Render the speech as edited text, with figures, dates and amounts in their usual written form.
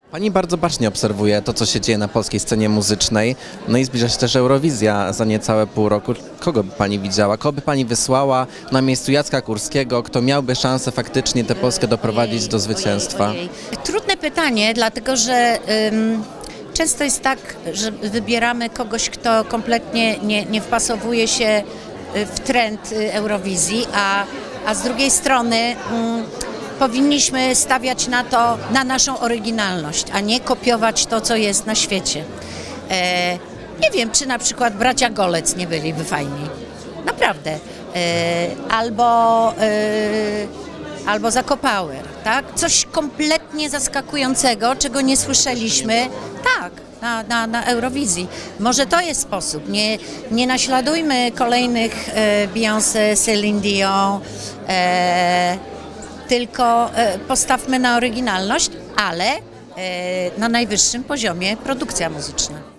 Pani bardzo bacznie obserwuje to, co się dzieje na polskiej scenie muzycznej. No i zbliża się też Eurowizja za niecałe pół roku. Kogo by Pani widziała? Kogo by Pani wysłała na miejscu Jacka Kurskiego? Kto miałby szansę faktycznie tę Polskę doprowadzić do zwycięstwa? Trudne pytanie, dlatego że często jest tak, że wybieramy kogoś, kto kompletnie nie wpasowuje się w trend Eurowizji, a z drugiej strony powinniśmy stawiać na naszą oryginalność, a nie kopiować to, co jest na świecie. Nie wiem, czy na przykład bracia Golec nie byliby fajni. Naprawdę. Albo Zakopower, tak? Coś kompletnie zaskakującego, czego nie słyszeliśmy, tak, na Eurowizji. Może to jest sposób. Nie naśladujmy kolejnych Beyoncé, Celine Dion, tylko postawmy na oryginalność, ale na najwyższym poziomie produkcja muzyczna.